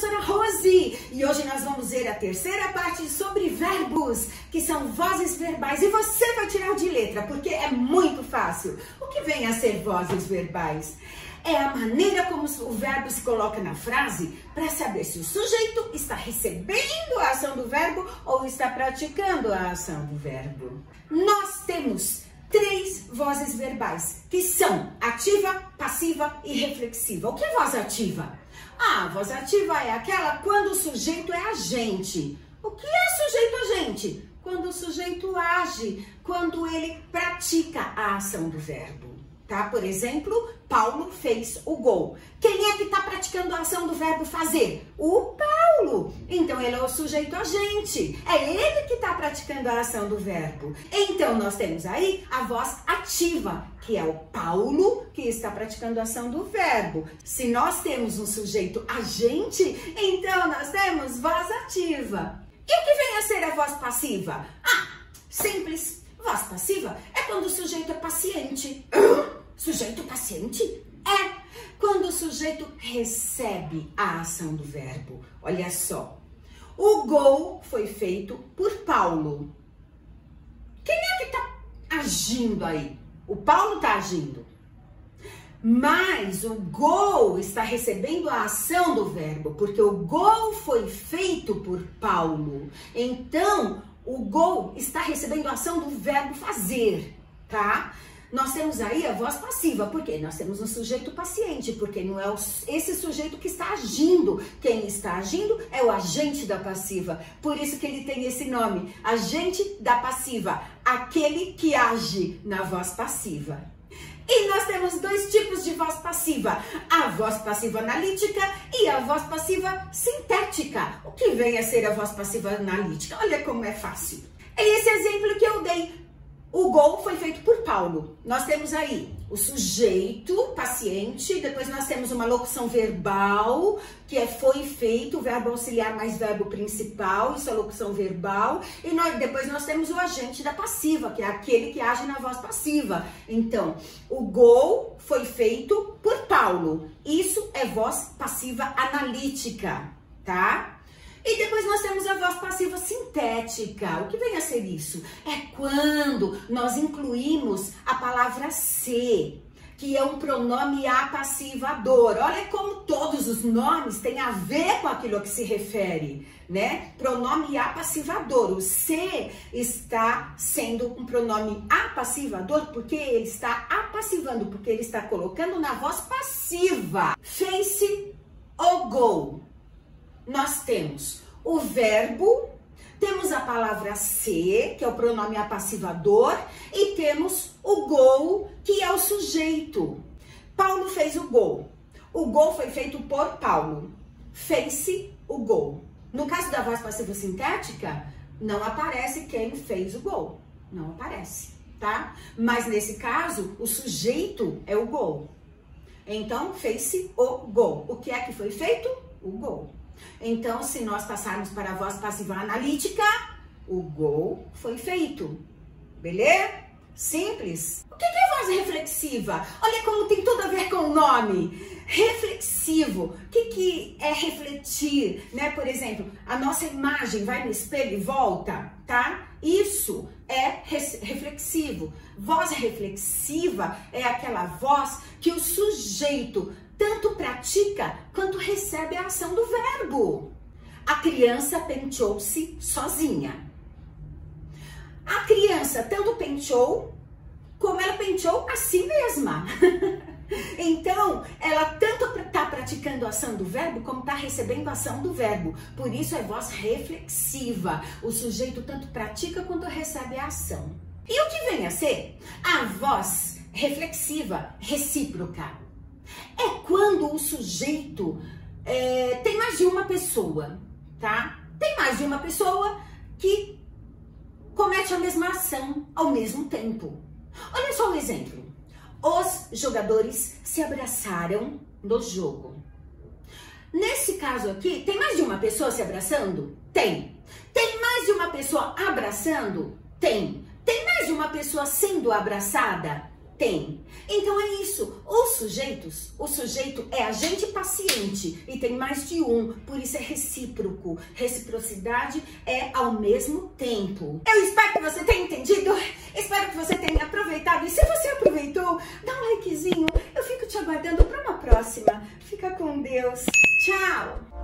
professora Rose e hoje nós vamos ver a terceira parte sobre verbos, que são vozes verbais, e você vai tirar de letra, porque é muito fácil. O que vem a ser vozes verbais? É a maneira como o verbo se coloca na frase para saber se o sujeito está recebendo a ação do verbo ou está praticando a ação do verbo. Nós temos 3 vozes verbais, que são ativa, passiva e reflexiva. O que é voz ativa? A voz ativa é aquela quando o sujeito é agente. O que é sujeito agente? Quando o sujeito age, quando ele pratica a ação do verbo. Tá? Por exemplo, Paulo fez o gol. Quem é que está praticando a ação do verbo fazer? O Paulo. Então, ele é o sujeito agente. É ele que está praticando a ação do verbo. Então, nós temos aí a voz ativa, que é o Paulo que está praticando a ação do verbo. Se nós temos um sujeito agente, então nós temos voz ativa. E o que vem a ser a voz passiva? Simples. Voz passiva é quando o sujeito é paciente. Sujeito paciente? É quando o sujeito recebe a ação do verbo. Olha só. O gol foi feito por Paulo. Quem é que está agindo aí? O Paulo está agindo. Mas o gol está recebendo a ação do verbo, porque o gol foi feito por Paulo. Então, o gol está recebendo a ação do verbo fazer, tá? Nós temos aí a voz passiva, porque nós temos um sujeito paciente, porque não é esse sujeito que está agindo. Quem está agindo é o agente da passiva. Por isso que ele tem esse nome, agente da passiva, aquele que age na voz passiva. E nós temos 2 tipos de voz passiva, a voz passiva analítica e a voz passiva sintética. O que vem a ser a voz passiva analítica? Olha como é fácil. É esse exemplo que eu dei. O gol foi feito por Paulo. Nós temos aí o sujeito, paciente, depois nós temos uma locução verbal, que é foi feito, verbo auxiliar mais verbo principal, isso é locução verbal, e depois nós temos o agente da passiva, que é aquele que age na voz passiva. Então, o gol foi feito por Paulo. Isso é voz passiva analítica, tá? E depois nós temos a voz passiva sintética. O que vem a ser isso? É quando nós incluímos a palavra se, que é um pronome apassivador. Olha como todos os nomes têm a ver com aquilo a que se refere, né? Pronome apassivador. O se está sendo um pronome apassivador porque ele está apassivando, porque ele está colocando na voz passiva. Fez-se o gol. Nós temos o verbo, temos a palavra se, que é o pronome apassivador, e temos o gol, que é o sujeito. Paulo fez o gol. O gol foi feito por Paulo. Fez-se o gol. No caso da voz passiva sintética, não aparece quem fez o gol. Não aparece, tá? Mas nesse caso, o sujeito é o gol. Então, fez-se o gol. O que é que foi feito? O gol. Então, se nós passarmos para a voz passiva analítica, o gol foi feito. Beleza? Simples. O que é voz reflexiva? Olha como tem tudo a ver com o nome. Reflexivo. O que é refletir? Né? Por exemplo, a nossa imagem vai no espelho e volta, tá? Isso é reflexivo. Voz reflexiva é aquela voz que o sujeito tanto pratica quanto recebe a ação do verbo. A criança penteou-se sozinha. A criança tanto penteou como ela penteou a si mesma. Então, ela tanto está praticando a ação do verbo como está recebendo a ação do verbo. Por isso é voz reflexiva. O sujeito tanto pratica quanto recebe a ação. E o que vem a ser? A voz reflexiva recíproca. É quando o sujeito tem mais de uma pessoa, tá? Tem mais de uma pessoa que comete a mesma ação ao mesmo tempo. Olha só o exemplo. Os jogadores se abraçaram no jogo. Nesse caso aqui, tem mais de uma pessoa se abraçando? Tem. Tem mais de uma pessoa abraçando? Tem. Tem mais de uma pessoa sendo abraçada? tem. Então é isso. O sujeito é agente paciente e tem mais de um, por isso é recíproco. Reciprocidade é ao mesmo tempo. Eu espero que você tenha entendido. Espero que você tenha aproveitado. E se você aproveitou, dá um likezinho. Eu fico te aguardando para uma próxima. Fica com Deus. Tchau!